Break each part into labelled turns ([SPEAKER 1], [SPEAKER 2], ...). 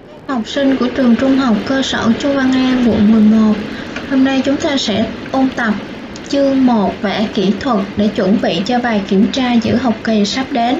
[SPEAKER 1] Học sinh của trường Trung học cơ sở Chu Văn An, quận 11. Hôm nay chúng ta sẽ ôn tập chương 1 vẽ kỹ thuật để chuẩn bị cho bài kiểm tra giữa học kỳ sắp đến.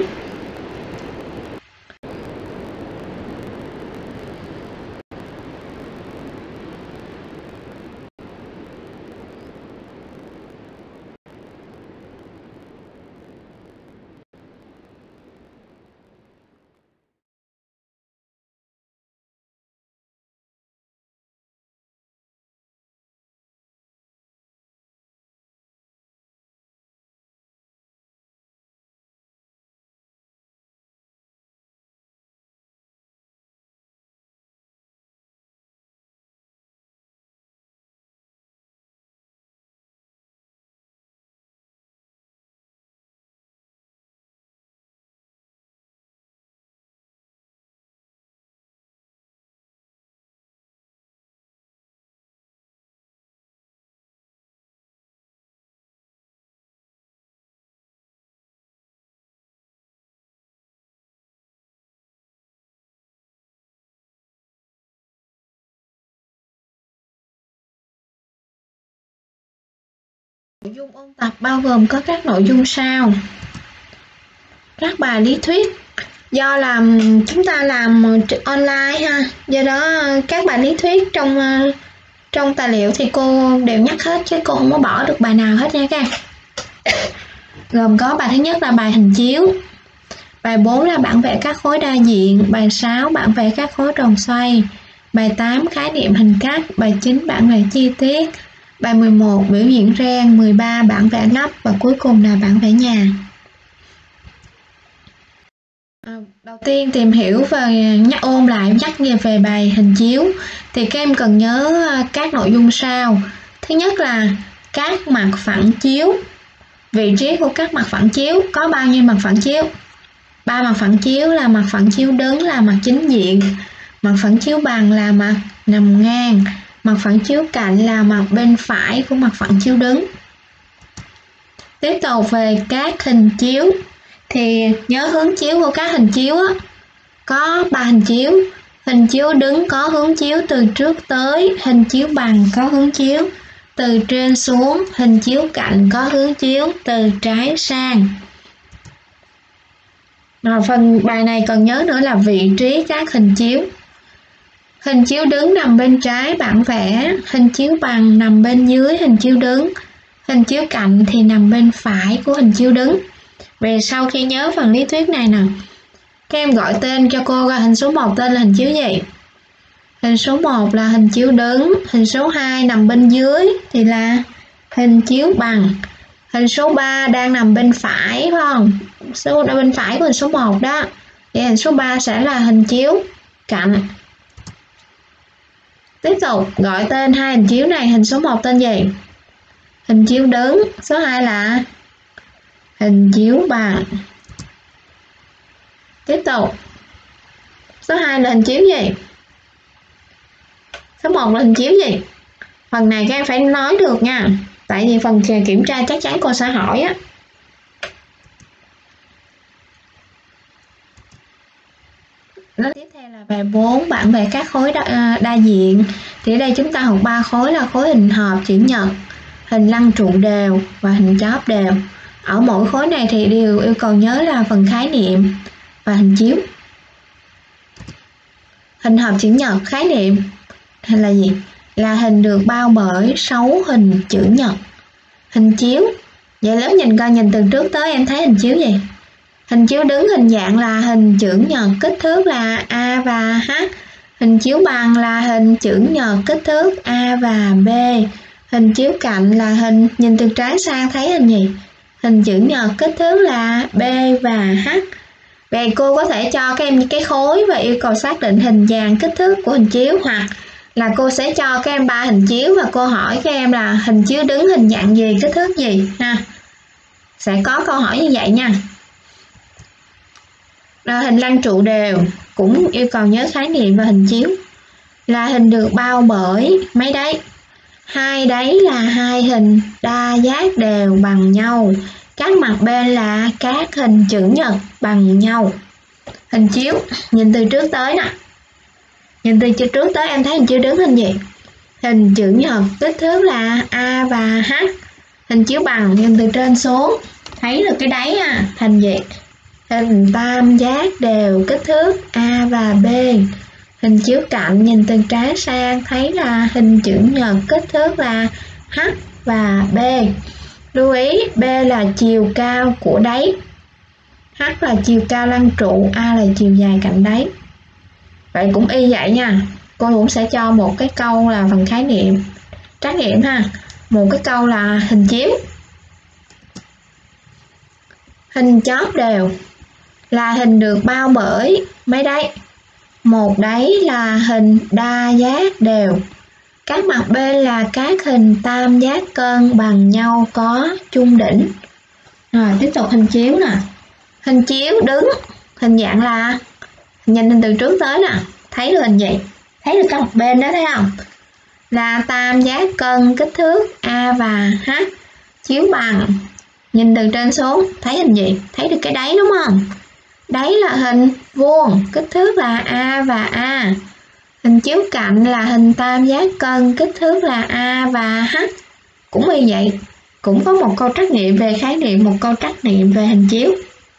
[SPEAKER 1] Nội dung ôn tập bao gồm có các nội dung sau: các bài lý thuyết, do chúng ta làm online ha, do đó các bài lý thuyết trong tài liệu thì cô đều nhắc hết chứ cô không có bỏ được bài nào hết nha các em. Gồm có bài thứ nhất là bài hình chiếu, bài 4 là bảng vẽ các khối đa diện, bài 6 bảng vẽ các khối tròn xoay, bài 8 khái niệm hình cắt, bài 9 bảng vẽ chi tiết, bài 11 biểu diễn ren, 13 bảng vẽ lắp và cuối cùng là bảng vẽ nhà. Đầu tiên tìm hiểu và ôn lại nhắc về bài hình chiếu thì các em cần nhớ các nội dung sau. Thứ nhất là các mặt phẳng chiếu, vị trí của các mặt phẳng chiếu, có bao nhiêu mặt phẳng chiếu? 3 mặt phẳng chiếu là mặt phẳng chiếu đứng là mặt chính diện, mặt phẳng chiếu bằng là mặt nằm ngang, mặt phẳng chiếu cạnh là mặt bên phải của mặt phẳng chiếu đứng. Tiếp tục về các hình chiếu thì nhớ hướng chiếu của các hình chiếu có 3 hình chiếu. Hình chiếu đứng có hướng chiếu từ trước tới, hình chiếu bằng có hướng chiếu từ trên xuống, hình chiếu cạnh có hướng chiếu từ trái sang. Phần bài này cần nhớ nữa là vị trí các hình chiếu. Hình chiếu đứng nằm bên trái bảng vẽ, hình chiếu bằng nằm bên dưới hình chiếu đứng, hình chiếu cạnh thì nằm bên phải của hình chiếu đứng. Về sau khi nhớ phần lý thuyết này nè, các em gọi tên cho cô ra. Hình số 1 tên là hình chiếu gì? Hình số 1 là hình chiếu đứng, hình số 2 nằm bên dưới thì là hình chiếu bằng, hình số 3 đang nằm bên phải phải không? Số bên phải của hình số 1 đó. Vậy hình số 3 sẽ là hình chiếu cạnh. Tiếp tục gọi tên hai hình chiếu này. Hình số 1 tên gì? Hình chiếu đứng. Số 2 là hình chiếu bằng. Tiếp tục số 2 là hình chiếu gì? Số 1 là hình chiếu gì? Phần này các em phải nói được nha, tại vì phần kiểm tra chắc chắn cô sẽ hỏi á. Tiếp theo là bài 4 bảng vẽ các khối đa diện. Thì ở đây chúng ta học 3 khối là khối hình hộp chữ nhật, hình lăng trụ đều và hình chóp đều. Ở mỗi khối này thì đều yêu cầu nhớ là phần khái niệm và hình chiếu. Hình hộp chữ nhật khái niệm là gì? Là hình được bao bởi 6 hình chữ nhật. Hình chiếu, vậy lớp nhìn coi, nhìn từ trước tới em thấy hình chiếu gì? Hình chiếu đứng hình dạng là hình chữ nhật, kích thước là A và H. Hình chiếu bằng là hình chữ nhật, kích thước A và B. Hình chiếu cạnh là hình, nhìn từ trái sang thấy hình gì? Hình chữ nhật, kích thước là B và H. Vậy cô có thể cho các em cái khối và yêu cầu xác định hình dáng kích thước của hình chiếu, hoặc là cô sẽ cho các em 3 hình chiếu và cô hỏi các em là hình chiếu đứng hình dạng gì, kích thước gì ha. Sẽ có câu hỏi như vậy nha. Hình lăng trụ đều cũng yêu cầu nhớ khái niệm và hình chiếu. Là hình được bao bởi mấy đáy? 2 đáy là 2 hình đa giác đều bằng nhau. Các mặt bên là các hình chữ nhật bằng nhau. Hình chiếu nhìn từ trước tới nè. Nhìn từ chữ trước tới em thấy hình chiếu đứng hình gì? Hình chữ nhật kích thước là A và H. Hình chiếu bằng nhìn từ trên xuống thấy được cái đáy hình gì? Hình tam giác đều kích thước A và B. Hình chiếu cạnh nhìn từ trái sang thấy là hình chữ nhật kích thước là H và B. Lưu ý B là chiều cao của đáy, H là chiều cao lăng trụ, A là chiều dài cạnh đáy. Vậy cũng y vậy nha. Cô cũng sẽ cho một cái câu là phần khái niệm trắc nghiệm ha. Một cái câu là hình chiếu. Hình chóp đều là hình được bao bởi mấy đáy? Một đáy là hình đa giác đều. Các mặt bên là các hình tam giác cân bằng nhau có chung đỉnh. Rồi tiếp tục hình chiếu nè. Hình chiếu đứng hình dạng là nhìn hình từ trước tới nè, thấy được hình gì? Thấy được các mặt bên đó thấy không? Là tam giác cân kích thước A và H. Chiếu bằng nhìn từ trên xuống thấy hình gì? Thấy được cái đáy đúng không? Đáy là hình vuông kích thước là A và A. Hình chiếu cạnh là hình tam giác cân kích thước là A và H. Cũng như vậy, cũng có một câu trắc nghiệm về khái niệm, một câu trắc nghiệm về hình chiếu.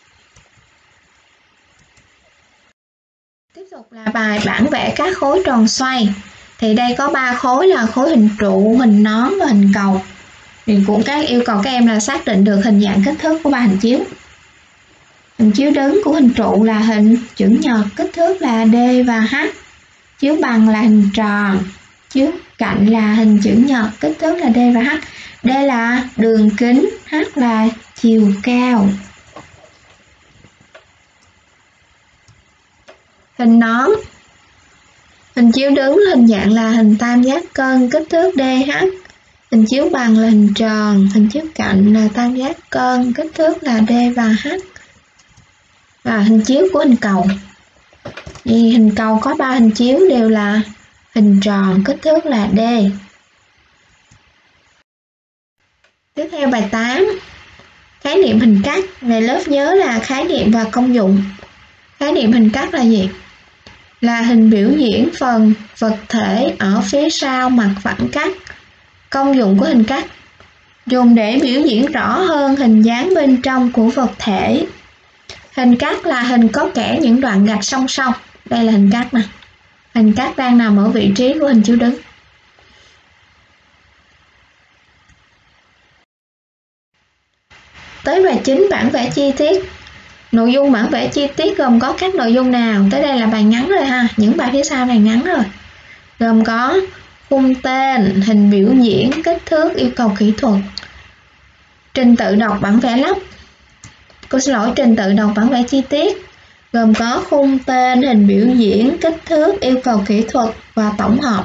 [SPEAKER 1] Tiếp tục là bài bản vẽ các khối tròn xoay. Thì đây có 3 khối là khối hình trụ, hình nón và hình cầu. Thì cũng yêu cầu các em là xác định được hình dạng kích thước của 3 hình chiếu. Hình chiếu đứng của hình trụ là hình chữ nhật kích thước là D và H. Chiếu bằng là hình tròn, chiếu cạnh là hình chữ nhật kích thước là D và H. D là đường kính, H là chiều cao. Hình nón. Hình chiếu đứng hình dạng là hình tam giác cân kích thước DH. Hình chiếu bằng là hình tròn, hình chiếu cạnh là tam giác cân kích thước là D và H. Và hình chiếu của hình cầu. Thì hình cầu có 3 hình chiếu đều là hình tròn kích thước là D. Tiếp theo bài 8. Khái niệm hình cắt. Về lớp nhớ là khái niệm và công dụng. Khái niệm hình cắt là gì? Là hình biểu diễn phần vật thể ở phía sau mặt phẳng cắt. Công dụng của hình cắt dùng để biểu diễn rõ hơn hình dáng bên trong của vật thể. Hình cắt là hình có kẻ những đoạn gạch song song. Đây là hình cắt nè. Hình cắt đang nằm ở vị trí của hình chiếu đứng. Tới bài 9, bản vẽ chi tiết. Nội dung bản vẽ chi tiết gồm có các nội dung nào? Tới đây là bài ngắn rồi ha. Những bài phía sau này ngắn rồi. Gồm có khung tên, hình biểu diễn, kích thước, yêu cầu kỹ thuật. Trình tự đọc bản vẽ lắp. Cô xin lỗi, trình tự đọc bản vẽ chi tiết gồm có khung tên, hình biểu diễn, kích thước, yêu cầu kỹ thuật và tổng hợp.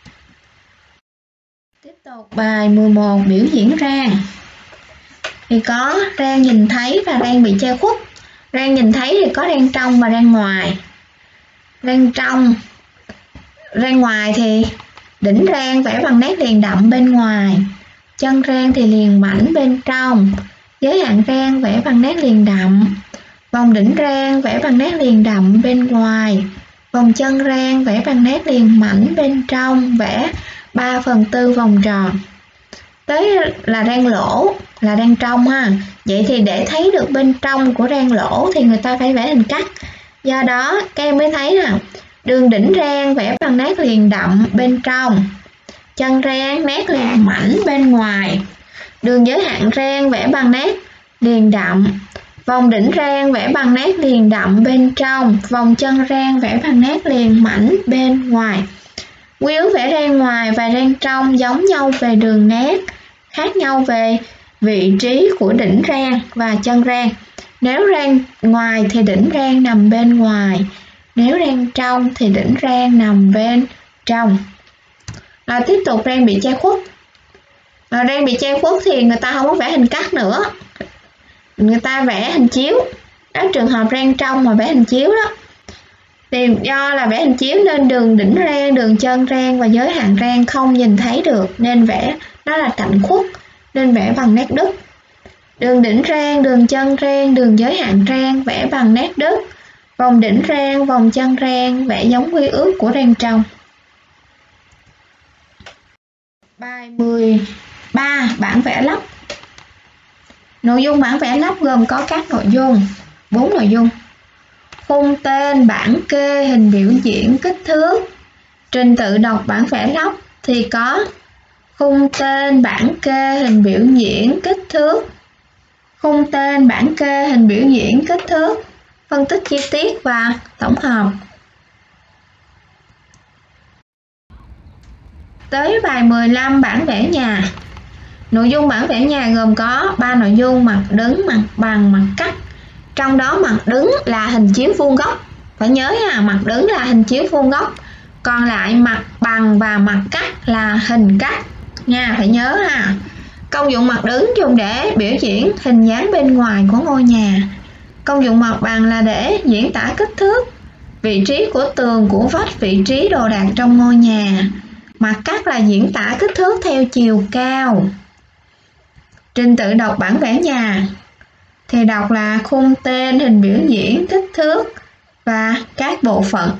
[SPEAKER 1] Tiếp tục bài 11, biểu diễn rang. Thì có rang nhìn thấy và rang bị che khuất. Rang nhìn thấy thì có rang trong và rang ngoài. Rang trong, rang ngoài thì đỉnh rang vẽ bằng nét liền đậm bên ngoài, chân rang thì liền mảnh bên trong, giới hạn rang vẽ bằng nét liền đậm, vòng đỉnh rang vẽ bằng nét liền đậm bên ngoài, vòng chân rang vẽ bằng nét liền mảnh bên trong, vẽ 3/4 vòng tròn. Tới là rang lỗ, là rang trong ha. Vậy thì để thấy được bên trong của rang lỗ thì người ta phải vẽ hình cắt. Do đó các em mới thấy nè, đường đỉnh rang vẽ bằng nét liền đậm bên trong, chân rang nét liền mảnh bên ngoài, đường giới hạn rang vẽ bằng nét liền đậm, vòng đỉnh rang vẽ bằng nét liền đậm bên trong, vòng chân rang vẽ bằng nét liền mảnh bên ngoài. Quy ước vẽ rang ngoài và rang trong giống nhau về đường nét, khác nhau về vị trí của đỉnh rang và chân rang. Nếu rang ngoài thì đỉnh rang nằm bên ngoài, nếu rang trong thì đỉnh rang nằm bên trong. Tiếp tục rang bị che khuất. Rang bị che khuất thì người ta không có vẽ hình cắt nữa, người ta vẽ hình chiếu. Đó, trường hợp rang trong mà vẽ hình chiếu đó. Thì do là vẽ hình chiếu nên đường đỉnh rang, đường chân rang và giới hạn rang không nhìn thấy được, nên vẽ nó là cạnh khuất, nên vẽ bằng nét đứt. Đường đỉnh rang, đường chân rang, đường giới hạn rang vẽ bằng nét đứt. Vòng đỉnh rang, vòng chân rang vẽ giống quy ước của rang trong. Bài 13 bảng vẽ lắp. Nội dung bảng vẽ lắp gồm có các nội dung, 4 nội dung. Khung tên, bảng kê, hình biểu diễn, kích thước. Trình tự đọc bảng vẽ lắp thì có khung tên, bảng kê, hình biểu diễn, kích thước. Khung tên, bảng kê, hình biểu diễn, kích thước. Phân tích chi tiết và tổng hợp. Tới bài 15 bảng vẽ nhà. Nội dung bảng vẽ nhà gồm có 3 nội dung: mặt đứng, mặt bằng, mặt cắt. Trong đó mặt đứng là hình chiếu vuông góc. Phải nhớ nha, mặt đứng là hình chiếu vuông góc. Còn lại mặt bằng và mặt cắt là hình cắt nha, phải nhớ ha. Công dụng mặt đứng dùng để biểu diễn hình dáng bên ngoài của ngôi nhà. Công dụng mặt bằng là để diễn tả kích thước, vị trí của tường, của vách, vị trí đồ đạc trong ngôi nhà. Mặt cắt là diễn tả kích thước theo chiều cao. Trình tự đọc bản vẽ nhà thì đọc là khung tên, hình biểu diễn, kích thước và các bộ phận.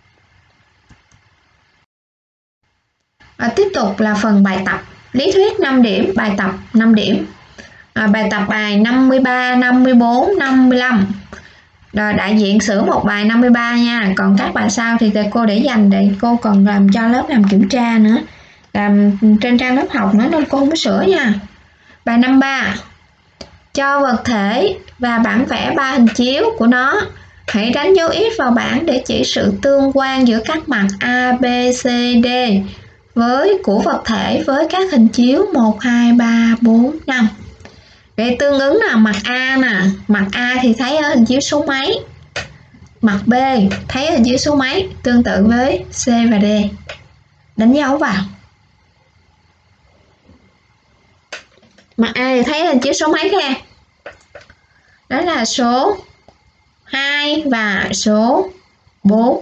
[SPEAKER 1] Và tiếp tục là phần bài tập. Lý thuyết 5 điểm, bài tập 5 điểm. Bài tập bài 53, 54, 55. Rồi đại diện sửa một bài 53 nha. Còn các bài sau thì cô để dành để cô còn làm cho lớp làm kiểm tra nữa. Làm trên trang lớp học nữa nên cô không có sửa nha. Bài 53. Cho vật thể và bản vẽ 3 hình chiếu của nó. Hãy đánh dấu X vào bảng để chỉ sự tương quan giữa các mặt A, B, C, D của vật thể với các hình chiếu 1, 2, 3, 4, 5. Vậy tương ứng là mặt A nè. Mặt A thì thấy ở hình chiếu số mấy. Mặt B thấy hình chiếu số mấy. Tương tự với C và D. Đánh dấu vào. Mặt A thì thấy hình chiếu số mấy các em? Đó là số 2 và số 4.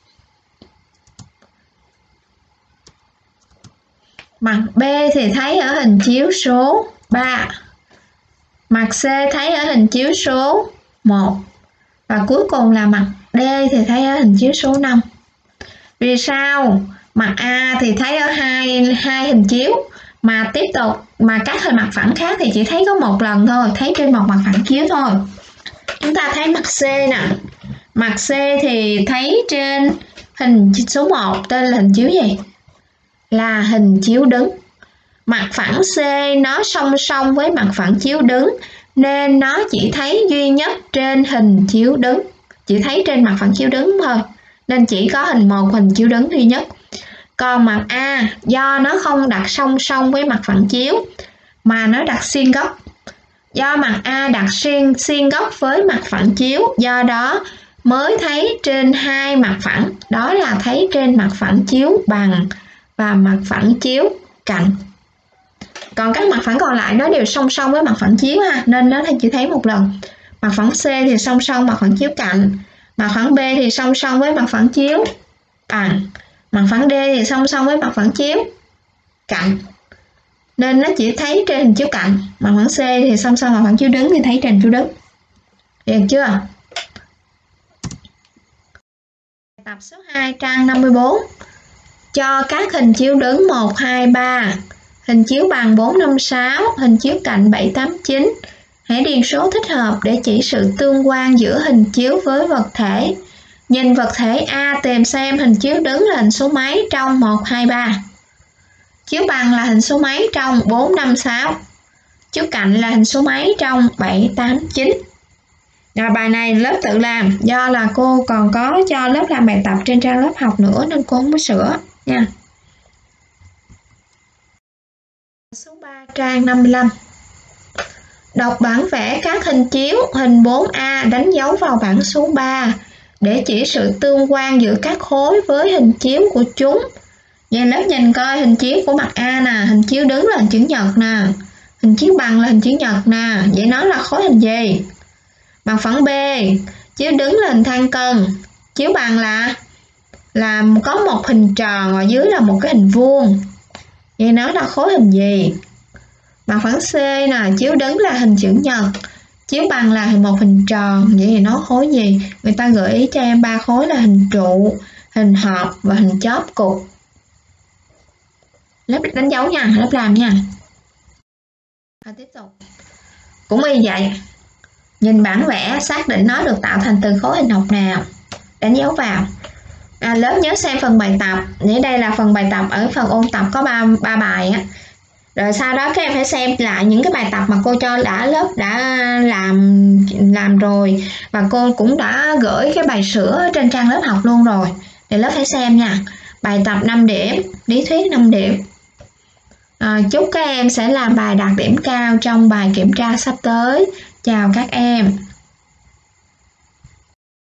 [SPEAKER 1] Mặt B thì thấy ở hình chiếu số 3. Mặt C thấy ở hình chiếu số 1. Và cuối cùng là mặt D thì thấy ở hình chiếu số 5. Vì sao? Mặt A thì thấy ở hai hình chiếu, mà tiếp tục mà các hình mặt phẳng khác thì chỉ thấy có một lần thôi, thấy trên một mặt phẳng chiếu thôi. Chúng ta thấy mặt C nè. Mặt C thì thấy trên hình số 1 tên là hình chiếu gì? Là hình chiếu đứng. Mặt phẳng C nó song song với mặt phẳng chiếu đứng nên nó chỉ thấy duy nhất trên hình chiếu đứng. Chỉ thấy trên mặt phẳng chiếu đứng thôi. Nên chỉ có một hình chiếu đứng duy nhất. Còn mặt A do nó không đặt song song với mặt phẳng chiếu mà nó đặt xiên góc. Do mặt A đặt xiên góc với mặt phẳng chiếu, do đó mới thấy trên hai mặt phẳng, đó là thấy trên mặt phẳng chiếu bằng và mặt phẳng chiếu cạnh. Còn các mặt phẳng còn lại nó đều song song với mặt phẳng chiếu ha, nên nó chỉ thấy một lần. Mặt phẳng C thì song song mặt phẳng chiếu cạnh, mặt phẳng B thì song song với mặt phẳng chiếu bằng, mặt phẳng D thì song song với mặt phẳng chiếu cạnh. Nên nó chỉ thấy trên hình chiếu cạnh. Mặt phẳng C thì song song mặt phẳng chiếu đứng thì thấy trên chiếu đứng. Được chưa? Tập số 2 trang 54. Cho các hình chiếu đứng 1, 2, 3, hình chiếu bằng 4, 5, 6, hình chiếu cạnh 7, 8, 9. Hãy điền số thích hợp để chỉ sự tương quan giữa hình chiếu với vật thể. Nhìn vật thể A tìm xem hình chiếu đứng là hình số mấy trong 1, 2, 3. Chiếu bằng là hình số mấy trong 4, 5, 6. Chiếu cạnh là hình số mấy trong 7, 8, 9. Rồi bài này lớp tự làm. Do là cô còn có cho lớp làm bài tập trên trang lớp học nữa nên cô không có sửa nha. Số 3 trang 55. Đọc bản vẽ các hình chiếu. Hình 4A đánh dấu vào bảng số 3 để chỉ sự tương quan giữa các khối với hình chiếu của chúng. Vậy lớp nhìn coi hình chiếu của mặt A nè, hình chiếu đứng là hình chữ nhật nè, hình chiếu bằng là hình chữ nhật nè, vậy nó là khối hình gì? Mặt phẳng B, chiếu đứng là hình thang cân, chiếu bằng là có một hình tròn ở dưới là một cái hình vuông. Vậy nó là khối hình gì? Mặt phẳng C nè, chiếu đứng là hình chữ nhật, chiếu bằng là một hình tròn, vậy thì nó khối gì? Người ta gợi ý cho em 3 khối là hình trụ, hình hộp và hình chóp cục. Lớp đánh dấu nha, lớp làm nha. Tiếp tục. Cũng y vậy. Nhìn bản vẽ xác định nó được tạo thành từ khối hình học nào, đánh dấu vào. Lớp nhớ xem phần bài tập. Vậy đây là phần bài tập, ở phần ôn tập có 3 bài á. Rồi sau đó các em phải xem lại những cái bài tập mà cô cho lớp đã làm rồi, và cô cũng đã gửi cái bài sửa trên trang lớp học luôn rồi, để lớp phải xem nha. Bài tập 5 điểm, lý thuyết 5 điểm. Chúc các em sẽ làm bài đạt điểm cao trong bài kiểm tra sắp tới. Chào các em.